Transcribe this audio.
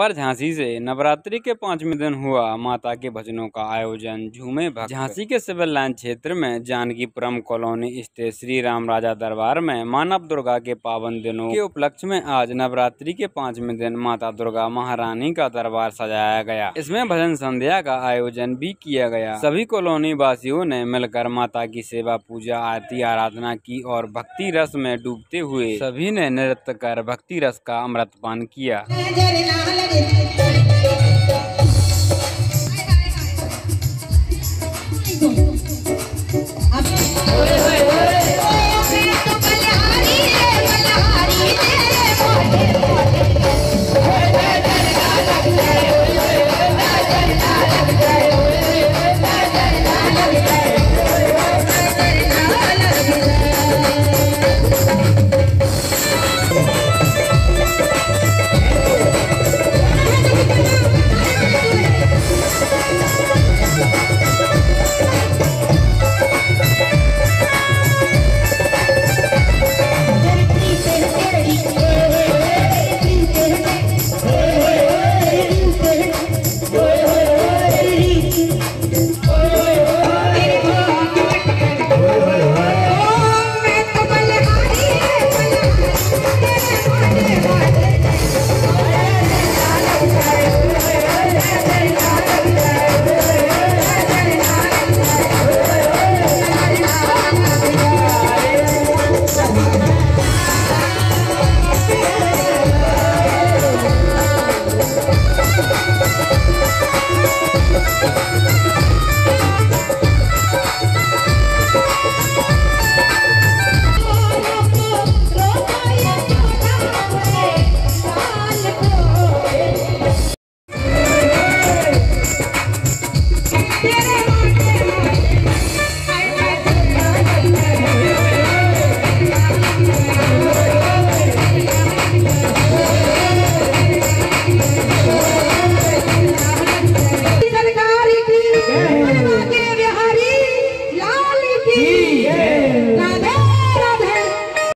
खबर झांसी से। नवरात्रि के 5वें दिन हुआ माता के भजनों का आयोजन। झूमे भक्त। झांसी के सिविल लाइन क्षेत्र में जानकीपुरम कॉलोनी स्थित श्री राम राजा दरबार में मां नव दुर्गा के पावन दिनों के उपलक्ष्य में आज नवरात्रि के 5वें दिन माता दुर्गा महारानी का दरबार सजाया गया। इसमें भजन संध्या का आयोजन भी किया गया। सभी कॉलोनी वासियों ने मिलकर माता की सेवा, पूजा, आरती, आराधना की और भक्ति रस में डूबते हुए सभी ने नृत्य कर भक्ति रस का अमृतपान किया। अब